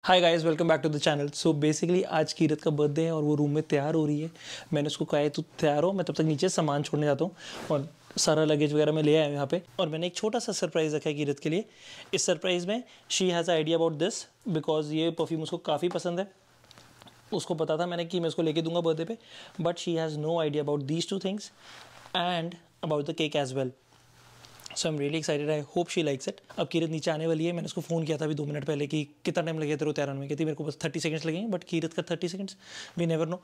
Hi guys, welcome back to the channel. So basically आज कीरत का birthday है और वो रूम में तैयार हो रही है। मैंने उसको कहा है तू तैयार हो, मैं तब तक नीचे सामान छोड़ने जाता हूँ और सारा लगेज वगैरह मैं ले आया हूँ यहाँ पे। और मैंने एक छोटा सा सरप्राइज़ रखा है कीरत के लिए। इस सरप्राइज़ में she has idea about this because ये परफ्यूम उसको काफ़ी पसंद है। उसको पता था मैंने कि मैं उसको लेके दूंगा बर्थडे पे, but she has no idea about these two things and about the cake as well. So I am really excited, I hope she likes it. अब कीरत नीचे आने वाली है। मैंने उसको फ़ोन किया था अभी 2 मिनट पहले कि कितना टाइम लगेगा तेरे को तैयार होने में। कहती मेरे को बस 30 सेकंड्स लगेंगे, बट कीरत का 30 सेकंड्स वी नेवर नो।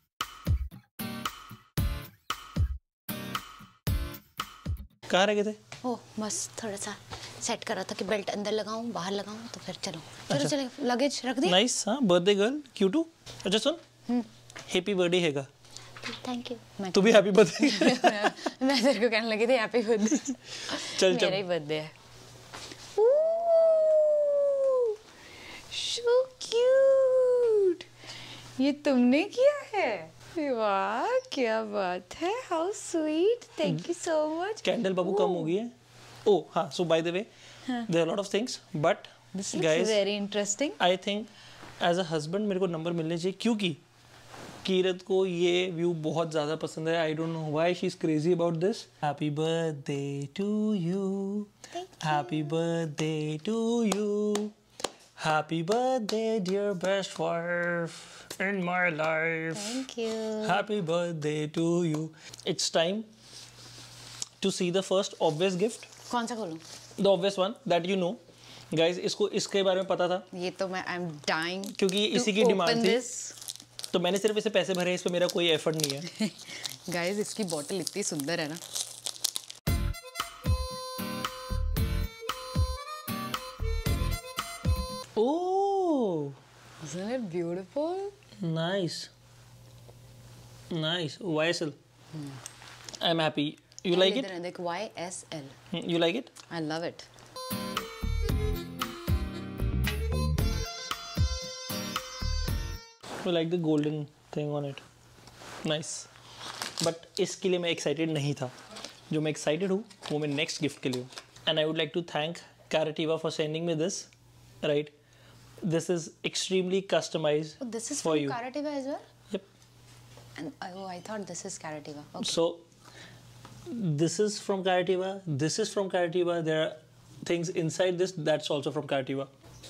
कहाँ रह गए थे? ओह बस थोड़ा सा सेट कर रहा था कि बेल्ट अंदर लगाऊं बाहर लगाऊं, तो फिर चलो अच्छा। चले लगेज रख दी। नाइस। हाँ, बर्थडे गर्ल क्यूटू। अच्छा सुन, हैप्पी बर्थडे हैगा। Thank you. तू भी हैप्पी बर्थडे। मैं तेरे को कहने लगी थी हैप्पी बर्थडे। चल मेरा ही बर्थडे है। सो क्यूट, ये तुमने किया है? वाह क्या बात है, how sweet, thank you so much. Candle बाबू कम हो गई है। ओह हाँ, so by the way there are lot of things, but guys very interesting. I think as a husband मेरे को नंबर मिलने चाहिए, क्योंकि कीरत को ये व्यू बहुत ज़्यादा पसंद है। I don't know why she is crazy about this. Happy birthday to you, happy birthday to you, happy birthday dear best wife in my life, thank you. Happy birthday to you. It's time to see the first obvious gift. कौन सा खोलूं? The obvious one that you know. Guys इसको इसके बारे में पता था, ये तो मैं आई एम डाइंग क्योंकि इसी की डिमांड थी, तो मैंने सिर्फ इसे पैसे भरे, इस पे मेरा कोई एफर्ट नहीं है। गाइस इसकी बोतल इतनी सुंदर है ना। Oh Isn't it beautiful? Nice nice. YSL, I am happy. You like it? देख YSL। You like it? I love it. You like the golden thing on it? Nice. But इसके लिए मैं एक्साइटेड नहीं था। जो मैं एक्साइटेड हूँ वो मैं नेक्स्ट गिफ्ट के लिए हूँ। And I would like to thank Carativa for sending me this. Right? This is extremely customized Oh, this is for from you. Carativa as well? Yep. And I thought this is Carativa. Okay. So this is from Carativa. This is from Carativa. There are things inside this that's also from Carativa.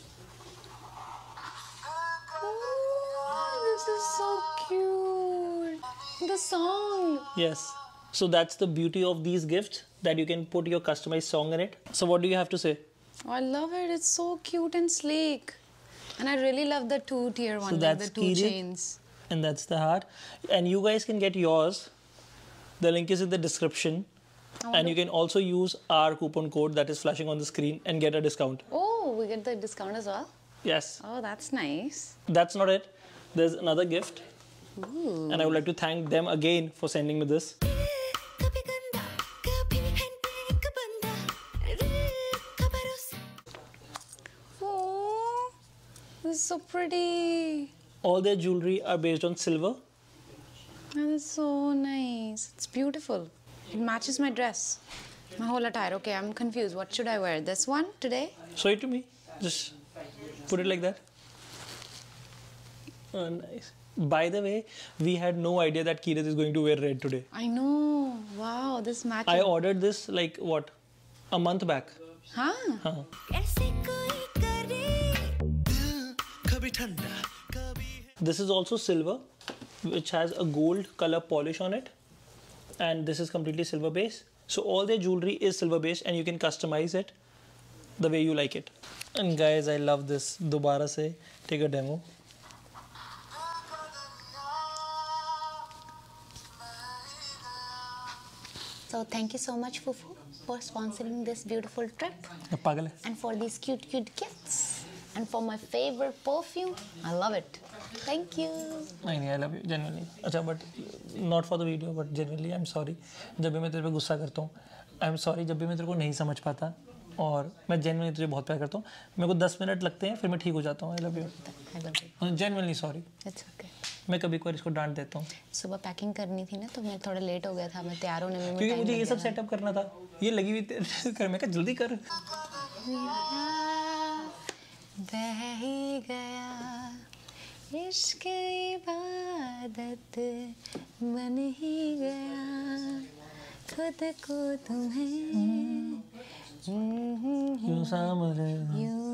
Oh, this is so cute. The song. Yes. So that's the beauty of these gifts, that you can put your customized song in it. So what do you have to say? Oh, I love it. It's so cute and sleek. And I really love the 2-tier one, like that's the 2 Kiri. chains. And that's the heart. And you guys can get yours. The link is in the description. And you can also use our coupon code that is flashing on the screen and get a discount. Oh, we get the discount as well? Yes. Oh, that's nice. That's not it. There's another gift. Ooh. And I would like to thank them again for sending me this. Oh, this is so pretty. All their jewelry are based on silver. That is so nice. It's beautiful. It matches my dress. My whole attire. Okay, I'm confused. What should I wear? This one today? Show it to me. Just put it like that. Oh, nice. By the way, we had no idea that Kirat is going to wear red today. I know. Wow, this matches. I ordered this like what? A month back. Huh? Huh. This is also silver, which has a gold color polish on it, and this is completely silver base. So all their jewelry is silver based, and you can customize it the way you like it. And guys, I love this. Dobara se take a demo. So thank you so much, Fufu, for sponsoring this beautiful trip पागल है. and for these cute gifts and for my favorite perfume. I love it. Thank you. नहीं, I love you genuinely. अच्छा, but not for the video, but genuinely I'm sorry. जब भी मैं तेरे पे गुस्सा करता हूँ, I'm sorry. जब भी मैं तेरे को नहीं समझ पाता, और मैं genuinely तुझे बहुत प्यार करता हूँ. मेरे को 10 मिनट लगते हैं, फिर मैं ठीक हो जाता हूँ. I love you. I love you. Genuinely sorry. It's okay. मैं कभी कभार इसको डांट देता हूँ, सुबह पैकिंग करनी थी ना, तो मैं थोड़ा लेट हो गया था. मैं तैयार होने में क्योंकि मुझे ये सब सेटअप करना था. ये लगी हुई कर, मैं कहा जल्दी कर. बह ही गया इश्क इबादत बन ही गया खुद को तुम्हें यूं सांभले यूं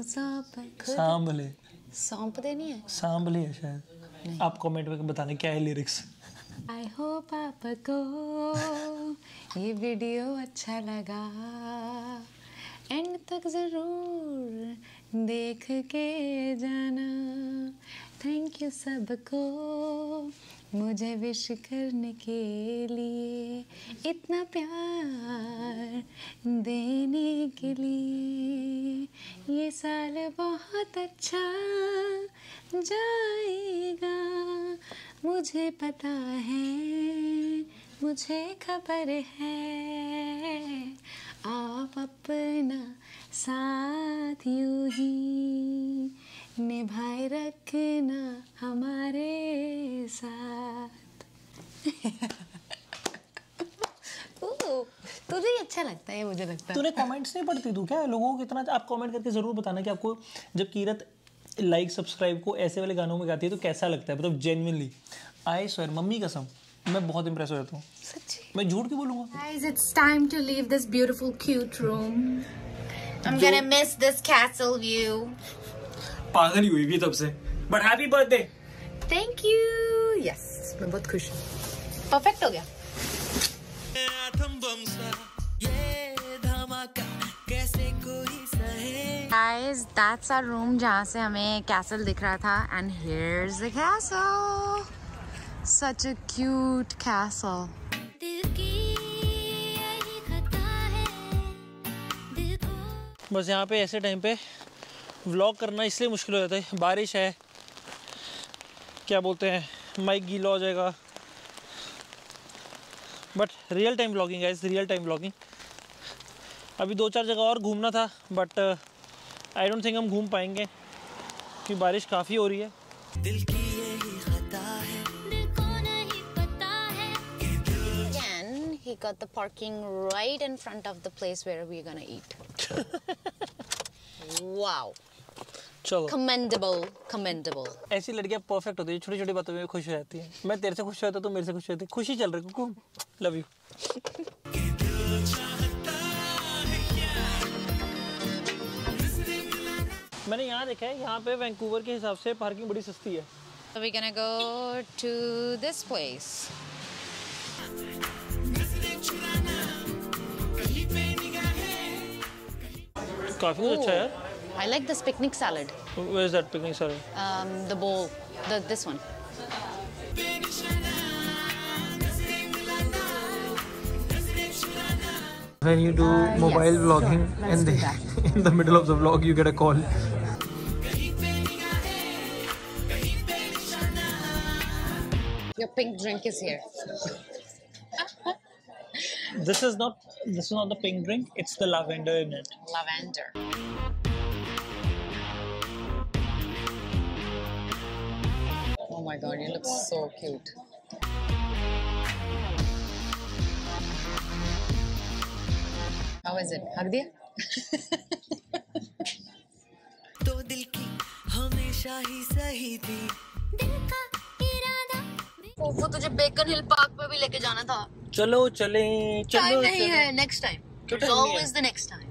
सौंप देनी है। सांभले है शायद। आप कमेंट में बताना क्या है लिरिक्स। आई होप आपको ये वीडियो अच्छा लगा, एंड तक ज़रूर देख के जाना। थैंक यू सबको मुझे विश करने के लिए, इतना प्यार देने के लिए। ये साल बहुत अच्छा जाएगा, मुझे पता है, मुझे खबर है। आप अपना साथ यूं ही निभाए रखना हमारे साथ। तुझे ही अच्छा लगता है, मुझे लगता है। तूने कमेंट्स नहीं पढ़ती तू क्या? लोगों को कितना आप कमेंट करके जरूर बताना कि आपको जब कीरत लाइक सब्सक्राइब को ऐसे वाले गानों में गाती है तो कैसा लगता है, मतलब जेन्युइनली। आई स्वेयर, मम्मी कसम, मैं बहुत इंप्रेस हो जाता हूँ सच्ची। मैं झूठ क्यों बोलूँगा। Guys, it's time to leave this beautiful cute room. I'm gonna miss this castle view. पागल ही हुई भी तब से। But happy birthday. Thank you. Yes, मैं बहुत खुश हूँ। Perfect हो गया। Guys, that's our room जहाँ से हमें castle दिख रहा था, and here's the castle. Such a cute castle. बस यहाँ पे ऐसे टाइम पे व्लॉग करना इसलिए मुश्किल हो जाता है, बारिश है, क्या बोलते हैं, माइक गीला हो जाएगा। But real time vlogging guys, real time vlogging. अभी 2-4 जगह और घूमना था बट आई डोंट थिंक हम घूम पाएंगे क्योंकि बारिश काफ़ी हो रही है। दिल की यही खता है, दिल को नहीं पता है। Again, he got the parking right in front of the place where we're gonna eat. Wow. चलो, commendable. ऐसी लड़कियां परफेक्ट होती है, छोटी छोटी बातों में खुश हो जाती है। मैं तेरे से खुश होता तो मेरे से खुश होती। खुशी चल रही कुकू, लव यू। मैंने यहाँ देखा है, यहाँ पे वैंकूवर के हिसाब से पार्किंग बड़ी सस्ती है। So we're gonna go to this place. काफी कुछ अच्छा है यार। I like this picnic salad. Where is that picnic salad? The bowl, this one. When you do mobile yes, vlogging sure. and Let's do that. in the middle of the vlog you get a call. Your pink drink is here. This is not the pink drink, it's the lavender in it. Lavender. Oh my god, you look so cute. How is it? Hug diya? तो दिल की हमेशा ही सही थी। वो तुझे bacon hill park में भी लेके जाना था। चलो चले टाइम नहीं है, नेक्स्ट टाइम। क्यों It's time नहीं है? always the next time.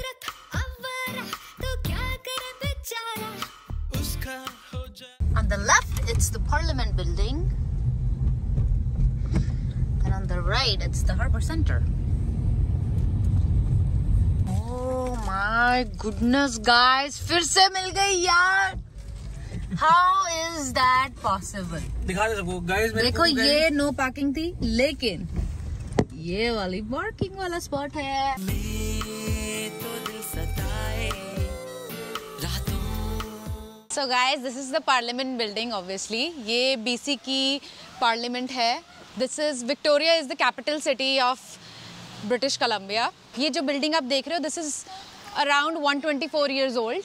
On the left, it's the Parliament building, and on the right, it's the Harbour Centre. Oh my goodness, guys! फिर से मिल गई यार। How is that possible? दिखा दे सबको guys. देखो ये नो पार्किंग थी, लेकिन ये वाली पार्किंग वाला स्पॉट है। So guys, this is the Parliament building obviously. ये BC की Parliament है. This is Victoria is the capital city of British Columbia. ये जो building आप देख रहे हो, this is around 124 years old.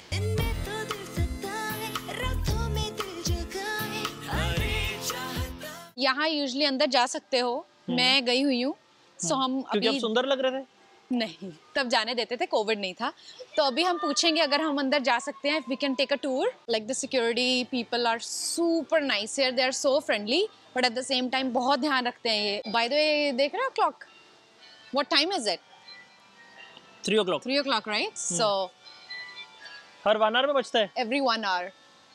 यहाँ usually अंदर जा सकते हो, मैं गई हुई हूँ। So हम क्योंकि अभी आप सुंदर लग रहे थे। नहीं, तब जाने देते थे, कोविड नहीं था। तो अभी हम पूछेंगे अगर हम अंदर जा सकते हैं, we can take a tour. Like the security people are super nice here, they are so friendly, but at the same time बहुत ध्यान रखते हैं ये। बाय द वे, देख रहे हो clock? What time is it? 3 o'clock. 3 o'clock, right? So हर 1 hour में बचता है? every 1 hour.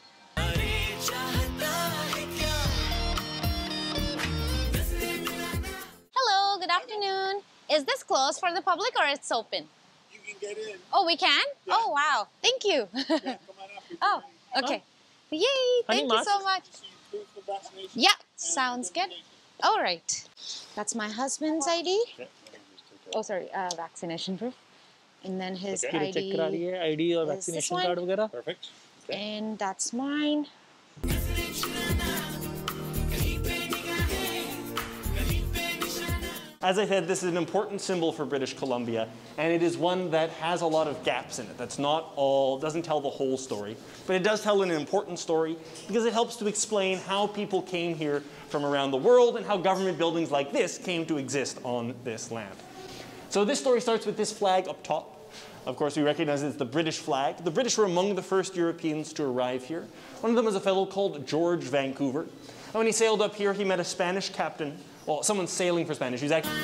Hello, good afternoon. Is this closed for the public or it's open? You can get in. Oh, we can? Yeah. Oh, wow. Thank you. Yeah, come on up. Oh, okay. Yay, thank you so much. Proof of vaccination. Yeah, sounds good. All right. That's my husband's ID. Oh, sorry, vaccination proof. And then his check करा रही ID. है, ID और Is this vaccination one? Card वगैरह। Perfect. And that's mine. As I said, this is an important symbol for British Columbia, and it is one that has a lot of gaps in it. That's not all, doesn't tell the whole story, but it does tell an important story because it helps to explain how people came here from around the world and how government buildings like this came to exist on this land. So this story starts with this flag up top. Of course, we recognize it's the British flag. The British were among the first Europeans to arrive here. One of them was a fellow called George Vancouver. And when he sailed up here, he met a Spanish captain. Well, someone sailing for Spanish. He was actually...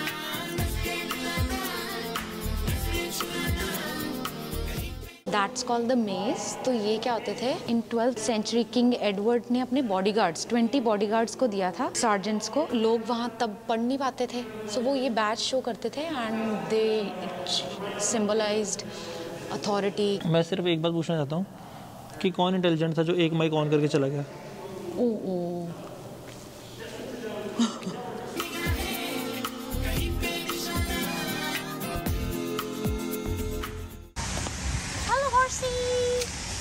That's called the maze. तो ये क्या होते थे? In 12th century, King Edward ने अपने bodyguards, 20 bodyguards को दिया था, sergeants को. लोग वहाँ तब पढ़ नहीं पाते थे, so वो ये badge show करते थे and they symbolized authority. मैं सिर्फ एक बात पूछना चाहता हूँ कि कौन इंटेलिजेंट था जो एक माइक ऑन करके चला गया? Oh. Hello, horsey.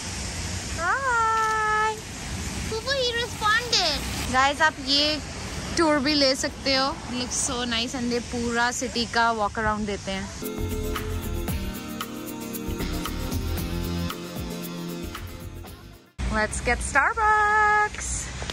Hi. He responded. Guys, आप ये टूर भी ले सकते हो. Looks so nice and they पूरा सिटी का वॉक अराउंड देते हैं. Let's get Starbucks.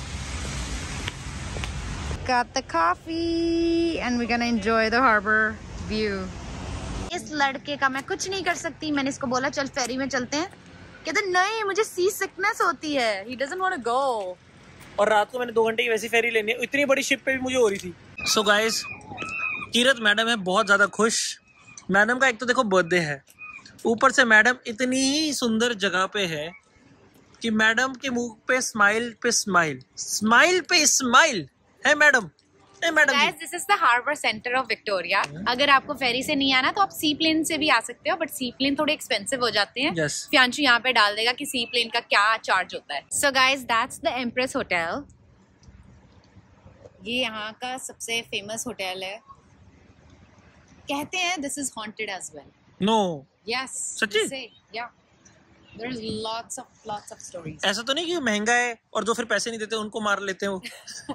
Got the coffee and we're gonna enjoy the harbor view. इस लड़के का मैं कुछ नहीं कर सकती. मैंने इसको बोला चल फेरी में चलते हैं. कहते नहीं, मुझे सी सिकनेस होती है. He doesn't want to go. और रात को मैंने 2 घंटे की वैसी फेरी लेनी है. इतनी बड़ी शिप पे भी मुझे हो रही थी. सो गाइस, कीरत मैडम है बहुत ज़्यादा खुश. मैडम का एक तो देखो बर्थडे है, ऊपर से मैडम इतनी ही सुंदर जगह पे है कि मैडम के मुंह पे स्माइल पे स्माइल है madam. Madam Guys, this is the harbor center of Victoria. अगर आपको फेरी से नहीं आना तो आप सी प्लेन से भी आ सकते हो, बट सी प्लेन थोड़े एक्सपेंसिव हो जाते हैं. Yes. फियांशु यहाँ पे डाल देगा कि सी प्लेन का क्या चार्ज होता है. So guys, that's the Empress Hotel. ये यहाँ का सबसे फेमस होटल है. कहते हैं this is haunted as well. No Yes. सच्ची? they say, yeah. There's lots of stories. ऐसा तो नहीं कि महंगा है और जो फिर पैसे नहीं देते उनको मार लेते हो.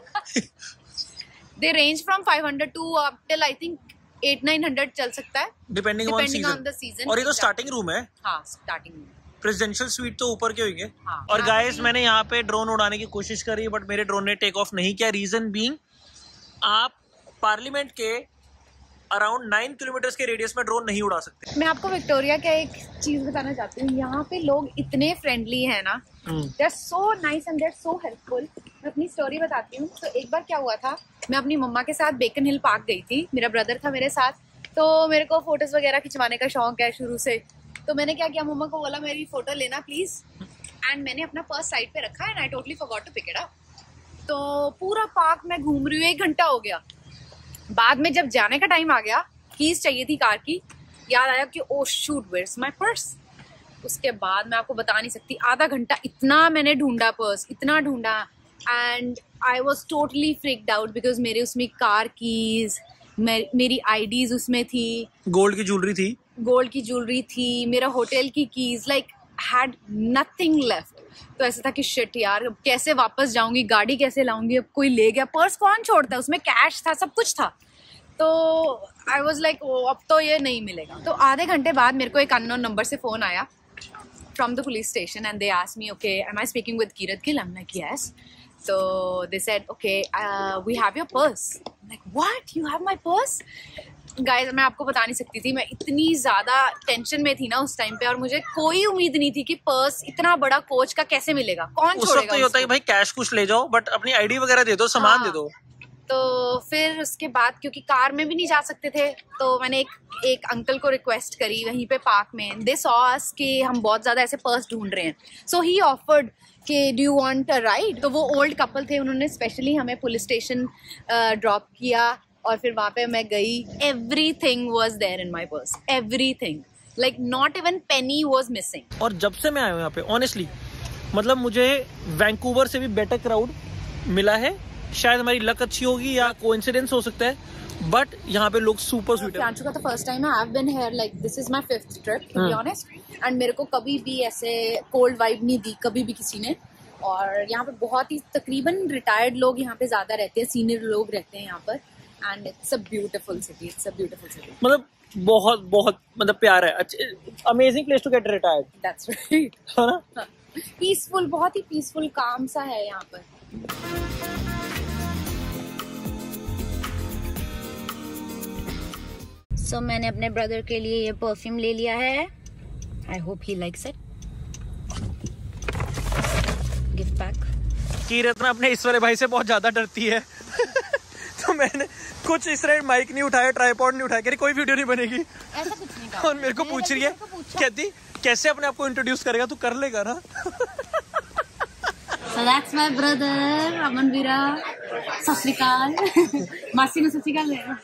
They range from 500 to up till I think 800-900 चल सकता है. Depending on the season. और ये तो स्टार्टिंग रूम है. हाँ, स्टार्टिंग में. प्रेसिडेंशियल स्वीट तो ऊपर के होंगे. हाँ. और गाइस, मैंने यहाँ पे ड्रोन उड़ाने की कोशिश करी बट मेरे ड्रोन ने टेक ऑफ नहीं किया. रीजन बीइंग, आप पार्लियामेंट के अराउंड 9 किलोमीटर के रेडियस में ड्रोन नहीं उड़ा सकते. मैं आपको विक्टोरिया का एक चीज बताना चाहती हूँ. यहाँ पे लोग इतने फ्रेंडली हैं ना. They are so nice and they are so helpful. मैं अपनी स्टोरी बताती हूँ. तो एक बार क्या हुआ था, मैं अपनी मम्मा के साथ बेकन हिल पार्क गई थी. मेरा ब्रदर था मेरे साथ, तो मेरे को फोटोज वगैरह खिंचवाने का शौक है शुरू से. तो मैंने क्या किया, मम्मा को बोला मेरी फोटो लेना प्लीज. एंड मैंने अपना पर्स साइड पे रखा and I totally forgot to pick it up. तो पूरा पार्क में घूम रही हूँ, 1 घंटा हो गया. बाद में जब जाने का टाइम आ गया, कीज चाहिए थी कार की, याद आया कि oh shoot, where is my purse. उसके बाद मैं आपको बता नहीं सकती, आधा घंटा इतना मैंने ढूंढा पर्स, इतना ढूंढा. And I was totally freaked out because मेरे उसमें कार कीज, मेरी आईडीज उसमें थी, गोल्ड की ज्वेलरी थी, मेरा होटल की keys, like had nothing left. तो ऐसा था कि शिट यार, अब कैसे वापस जाऊंगी, गाड़ी कैसे लाऊंगी, अब कोई ले गया. पर्स कौन छोड़ता है, उसमें कैश था, सब कुछ था. तो आई वॉज लाइक अब तो ये नहीं मिलेगा. तो आधे घंटे बाद मेरे को एक अननोन नंबर से फ़ोन आया from the police station and they asked me, okay, am I speaking with Kirat Gill? I'm like, yes. So they said, okay, we have your purse. I'm like, what? You have my purse? Guys मैं आपको बता नहीं सकती थी, मैं इतनी ज्यादा tension में थी ना उस टाइम पे, और मुझे कोई उम्मीद नहीं थी कि पर्स इतना बड़ा कोच का कैसे मिलेगा, कौन छोड़ेगा। उस वक्त तो ये होता है कि भाई कैश कुछ ले जाओ, बट अपनी आईडी वगैरह दे दो, सामान दे दो। तो फिर उसके बाद क्योंकि कार में भी नहीं जा सकते थे, तो मैंने एक अंकल को रिक्वेस्ट करी वहीं पे पार्क में। दे सॉ अस कि हम बहुत ज़्यादा ऐसे पर्स ढूंढ रहे हैं, सो ही ऑफर्ड कि do you want a ride. तो वो ओल्ड कपल थे, उन्होंने स्पेशली हमें पुलिस स्टेशन ड्रॉप किया, और फिर वहाँ पे मैं गई। Everything was there in my purse, everything, like not even penny was missing. और जब से मैं आया हूँ यहाँ पे ऑनेस्टली, मतलब मुझे वैंकूवर से भी बेटर क्राउड मिला है। शायद हमारी लक अच्छी होगी या कोइंसिडेंस हो सकता है, बट यहाँ पे लोग सुपर स्वीट है। फ्रांसो का तो फर्स्ट टाइम है, I have been here, like this is my 5th trip to be honest, and मेरे को कभी भी ऐसे कोल्ड वाइब नहीं दी कभी भी किसी ने। और यहाँ पे बहुत ही तकरीबन रिटायर्ड लोग यहाँ पे ज्यादा रहते हैं, सीनियर लोग रहते हैं यहाँ पर, and it's a beautiful city, it's a beautiful city. मतलब बहुत बहुत मतलब प्यार है, अच्छे amazing place to get retired. That's right, है ना? पीसफुल, बहुत ही पीसफुल काम सा है यहाँ पर। So, मैंने अपने ब्रदर के लिए ये परफ्यूम ले लिया है। I hope he likes it. Gift pack. कीरत ना अपने ईश्वरे भाई से बहुत ज्यादा डरती है तो मैंने कुछ इस तरह माइक नहीं उठाया, ट्राइपॉड नहीं उठाया, कह रही कोई वीडियो नहीं बनेगी। ऐसा कुछ नहीं कहा। और मेरे को पूछ रही है, कहती कैसे अपने आप को इंट्रोड्यूस करेगा, तू कर लेगा ना। So that's my brother, अमन वीरा। सत श्री अकाल। मासी ने सत श्री अकाल दिया।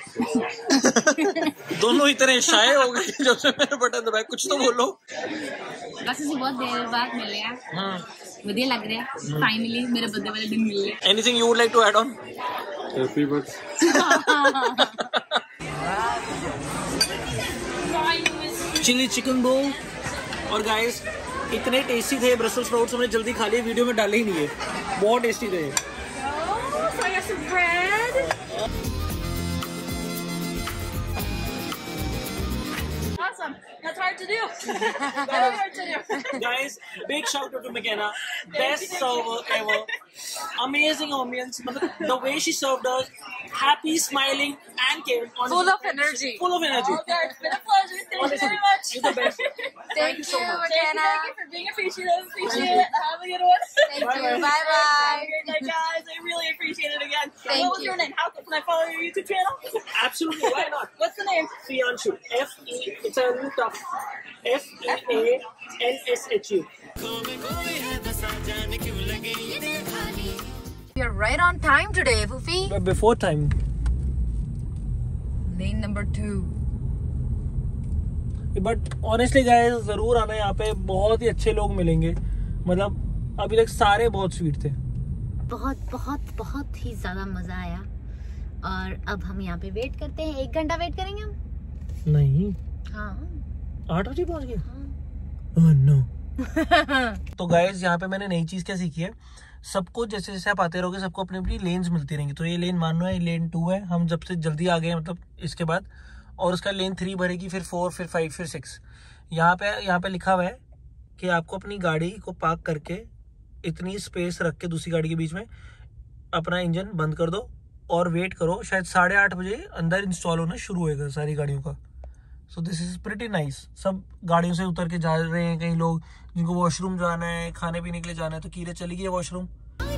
दोनों इतने शाये हो गए जब से मैंने बटन दबाया, कुछ तो बोलो। बस इसी बहुत देर बाद मिले हैं, बढ़िया लग रहा है। फाइनली मेरे बर्थडे वाले दिन मिल रहे। Anything you would like to add on? Happy birthday. Chilli chicken बोल। और गाइस इतने टेस्टी थे ब्रसेल स्प्राउट्स, हमने जल्दी खा लिए, वीडियो में डाले ही नहीं है, बहुत टेस्टी थे। Awesome. That's hard to do. Very hard to do. Guys, big shout out to McKenna, best server ever, amazing ambience. The way she served us, happy, smiling, and caring. Full of energy. Full of energy. Okay, it's been a pleasure. Thank you very much. You're the best. Thank you, McKenna. Thank you for being appreciative. Appreciate it. Have a good one. Thank you. Bye bye. Have a great night, guys. I really appreciate it again. Thank What was you. your name? How can I follow your YouTube channel? Absolutely, why not? What's the name? Fianshu. It's a little tough. FEANSHU. We are right on time today, Fufi. But before time. Lane number 2. But honestly guys जरूर आना, यहाँ पे बहुत ही अच्छे लोग मिलेंगे। मतलब अभी तक सारे बहुत स्वीट थे। बहुत बहुत बहुत ही ज्यादा मजा आया, और अब हम यहाँ पे वेट करते हैं। 1 घंटा वेट करेंगे हम। नहीं, हाँ 8 बजे पहुंच गए। Oh no. तो गाइस यहाँ पे मैंने नई चीज क्या सीखी है, सबको जैसे जैसे आप आते रहोगे सबको अपनी अपनी लेन्स मिलती रहेंगी। तो ये लेन मान लो है, ये लेन 2 है, हम जब से जल्दी आ गए मतलब इसके बाद, और उसका लेन 3 भरेगी, फिर 4, फिर 5, फिर 6। यहाँ पे लिखा हुआ है कि आपको अपनी गाड़ी को पार्क करके इतनी स्पेस रख के दूसरी गाड़ी के बीच में अपना इंजन बंद कर दो और वेट करो, शायद 8:30 बजे अंदर इंस्टॉल होना शुरू होएगा सारी गाड़ियों का। So this is pretty nice. सब गाड़ियों से उतर के जा रहे हैं, कई लोग जिनको वॉशरूम जाना है, खाने पीने के लिए जाना है। तो कीरत चली गई वॉशरूम।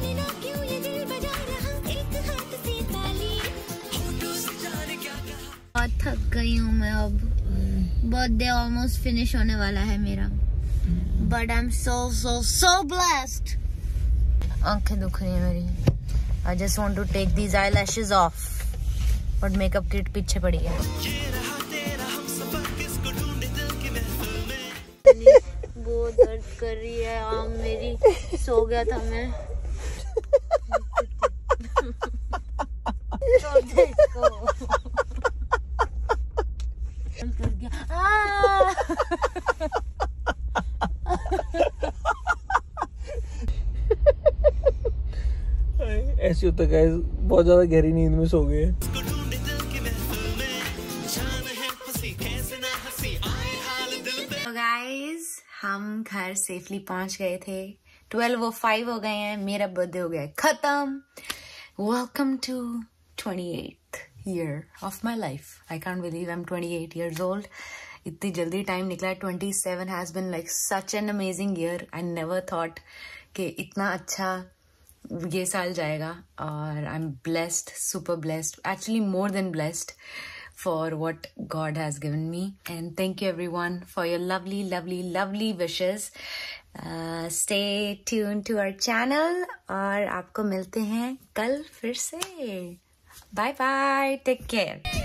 थक गई हूँ मैं अब, बर्थडे ऑलमोस्ट फिनिश होने वाला है मेरा, but I am so blessed. आंखें दुख रही है मेरी। I just want to take these eyelashes off, but makeup kit पीछे पड़ी है। बहुत दर्द कर रही है आम मेरी, सो गया था मैं। तो देखो ऐसी होता है गाइस, बहुत ज्यादा गहरी नींद में सो गए। तो गाइस हम घर सेफली पहुंच गए थे। 12:05 हो गए हैं, मेरा बर्थडे हो गया खत्म। Welcome to 28th year of my life. I can't believe I'm 28 years old. इतनी जल्दी टाइम निकला है. 27 has been like such an amazing year. I never thought कि इतना अच्छा ये साल जाएगा. और I'm blessed, super blessed, actually more than blessed for what God has given me. And thank you everyone for your lovely, lovely, lovely wishes. Stay tuned to our channel और आपको मिलते हैं कल फिर से. Bye bye, take care.